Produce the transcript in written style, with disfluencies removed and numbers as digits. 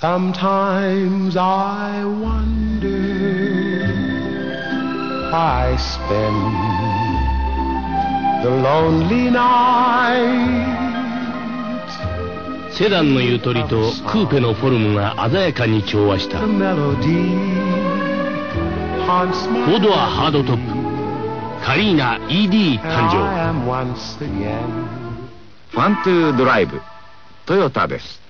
Sometimes I wonder why I spend the lonely night. セダンのゆとりとクーペのフォルムが鮮やかに調和した。 The 4 melody haunts my ドアハードトップカリーナ ED 誕 I 生。 am once again. ファントゥードライブトヨタです。